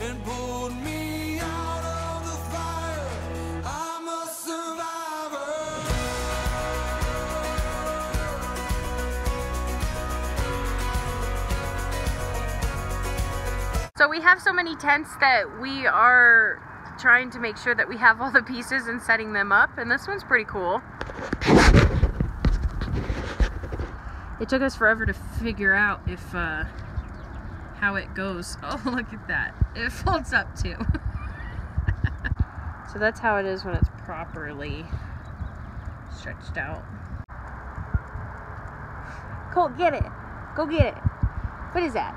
and pulled me out of the fire. I'm a survivor. So we have so many tents that we are trying to make sure that we have all the pieces and setting them up, and this one's pretty cool. It took us forever to figure out if how it goes. Oh, look at that. It folds up too. So that's how it is when it's properly stretched out. Colt, get it. Go get it. What is that?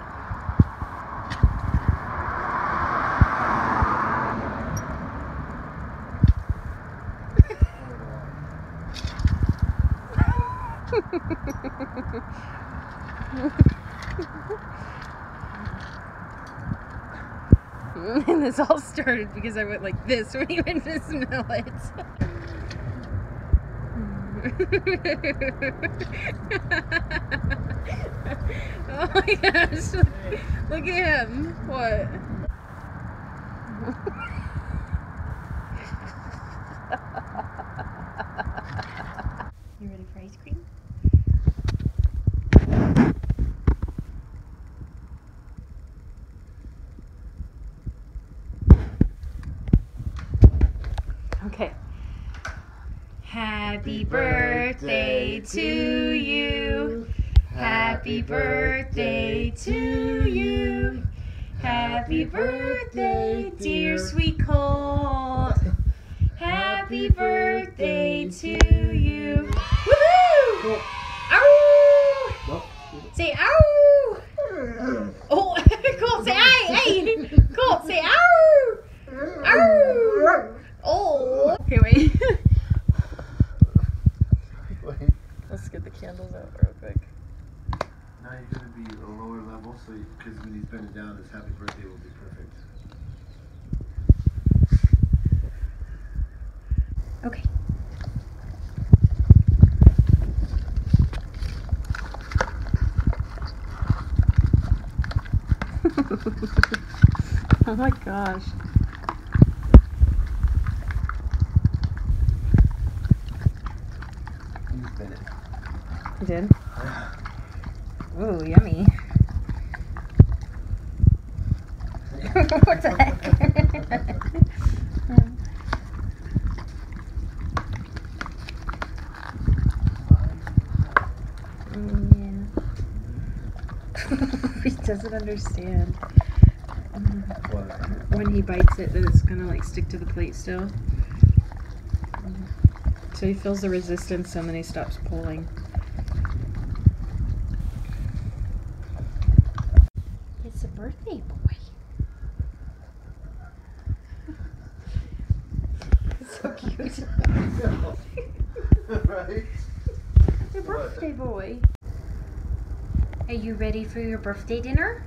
And this all started because I went like this when he went to smell it. Oh my gosh. Look at him. What? You ready for ice cream? Okay. Happy birthday to you. Happy birthday to you. Happy birthday, dear sweet Colt. Happy birthday to you. Woohoo! Ow! Say ow! Oh, Colt, say hey! Colt, say ow! Ow! Oh! Okay, wait. Let's get the candles out real quick. Now you're going to be a lower level, so because when he's bending down, his happy birthday will be perfect. Okay. Oh my gosh. You spin it. You did? Ooh, yummy. What the heck? He doesn't understand. When he bites it, that it's gonna like stick to the plate still. So he feels the resistance and then he stops pulling. It's a birthday boy. It's so cute. Right? Your birthday boy. Are you ready for your birthday dinner?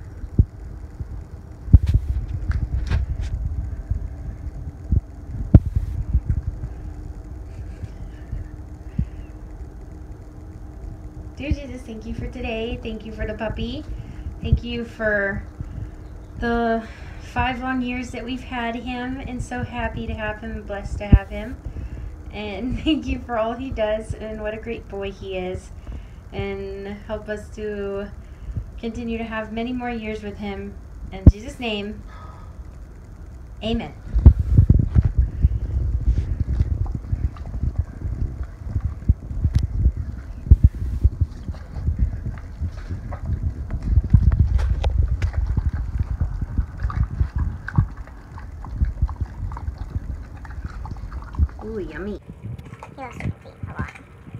Dear Jesus, thank you for today. Thank you for the puppy. Thank you for the 5 long years that we've had him, and so happy to have him, blessed to have him. And thank you for all he does and what a great boy he is. And help us to continue to have many more years with him. In Jesus' name, amen. Ooh, yummy. He loves to eat a lot.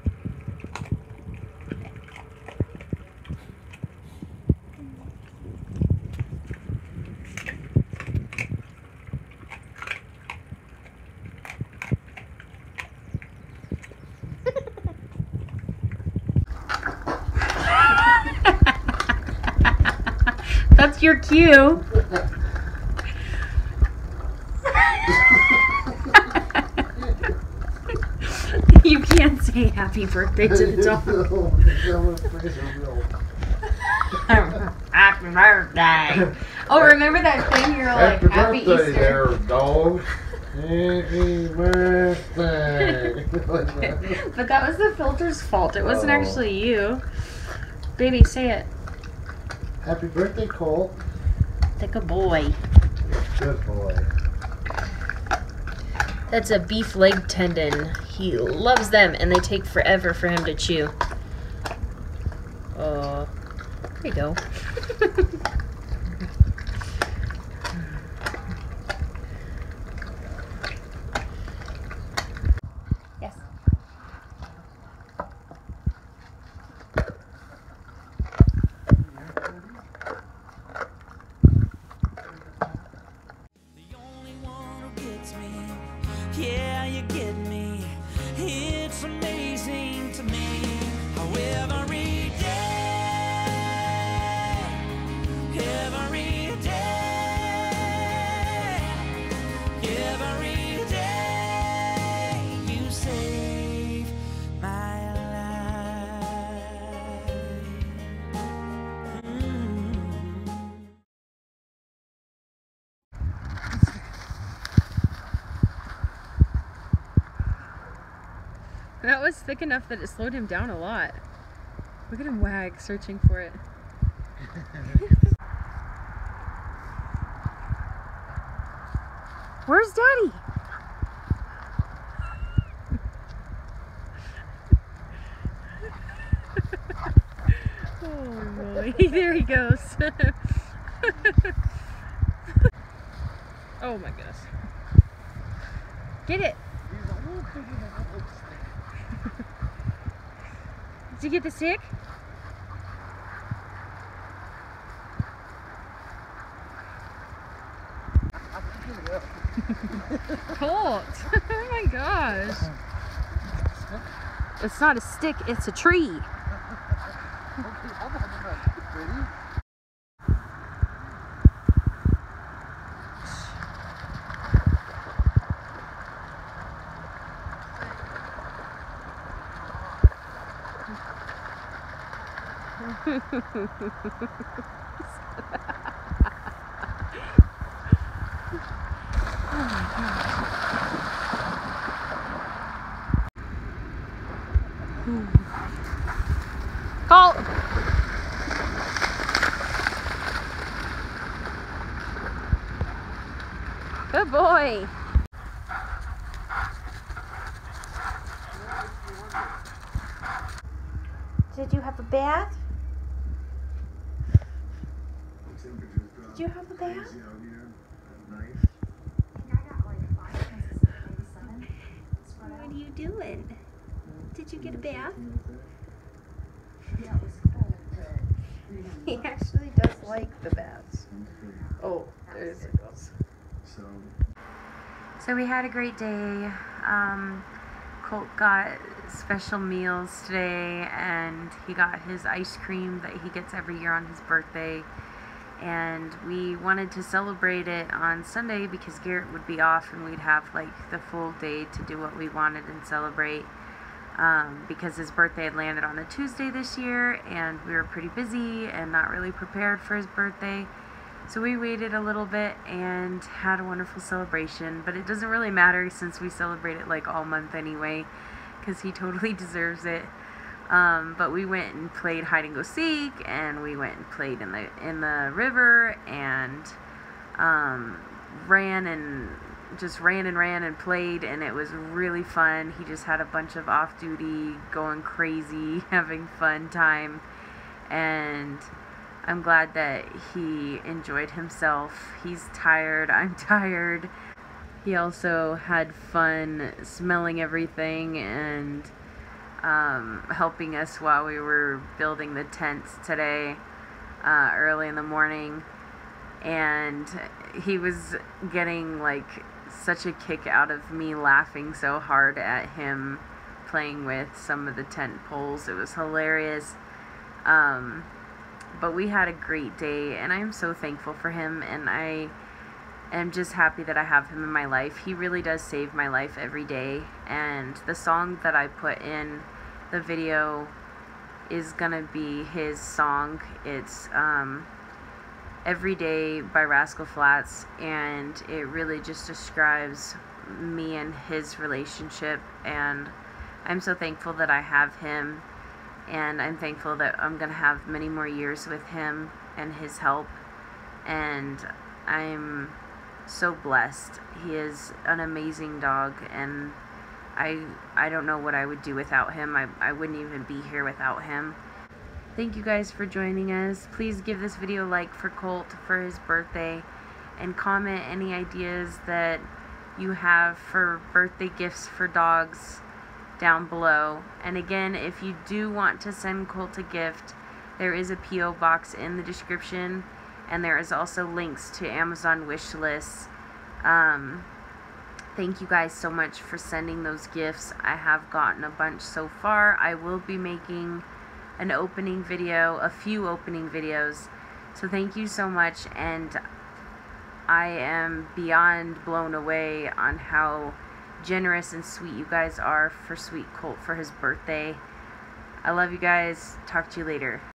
That's your cue. You can't say happy birthday to the dog. No, happy birthday. Oh, remember that thing? You're like, happy Easter. there, dog. Happy birthday. But that was the filter's fault. It wasn't Oh. actually you. Baby, say it. Happy birthday, Colt. Like a boy. Good boy. That's a beef leg tendon. He loves them, and they take forever for him to chew. Oh, there you go. Yes. The only one who gets me, yeah, you get me. It's amazing to me how every day you save my life. That was thick enough that it slowed him down a lot. Look at him wag, searching for it. Where's Daddy? Holy moly. There he goes. Oh my goodness. Get it. Did you get the stick? Colt! Oh my gosh! It's not a stick, it's a tree. Colt! Good boy! Did you have a bath? Did you have a bath? What are you doing? Did you get a bath? He actually does like the baths. Oh, there's it goes. So we had a great day. Colt got special meals today, and he got his ice cream that he gets every year on his birthday. And we wanted to celebrate it on Sunday because Garrett would be off and we'd have like the full day to do what we wanted and celebrate. Because his birthday had landed on a Tuesday this year and we were pretty busy and not really prepared for his birthday. So we waited a little bit and had a wonderful celebration, but it doesn't really matter since we celebrate it like all month anyway, because he totally deserves it. But we went and played hide and go seek, and we went and played in the river, and ran and played, and it was really fun. He just had a bunch of off-duty, going crazy, having fun time, and I'm glad that he enjoyed himself. He's tired, I'm tired. He also had fun smelling everything and helping us while we were building the tents today, early in the morning. And he was getting like such a kick out of me laughing so hard at him playing with some of the tent poles. It was hilarious. But we had a great day, and I'm so thankful for him, and I am just happy that I have him in my life. He really does save my life every day, and the song that I put in the video is gonna be his song. It's Every Day by Rascal Flatts, and it really just describes me and his relationship, and I'm so thankful that I have him, and I'm thankful that I'm gonna have many more years with him and his help, and I'm so blessed. He is an amazing dog, and I don't know what I would do without him. I wouldn't even be here without him. Thank you guys for joining us. Please give this video a like for Colt for his birthday, and comment any ideas that you have for birthday gifts for dogs down below. And again, if you do want to send Colt a gift, there is a P.O. box in the description, and there is also links to Amazon wish lists. Thank you guys so much for sending those gifts. I have gotten a bunch so far. I will be making an opening video, a few opening videos, so thank you so much, and I am beyond blown away on how generous and sweet you guys are for Sweet Colt for his birthday. I love you guys. Talk to you later.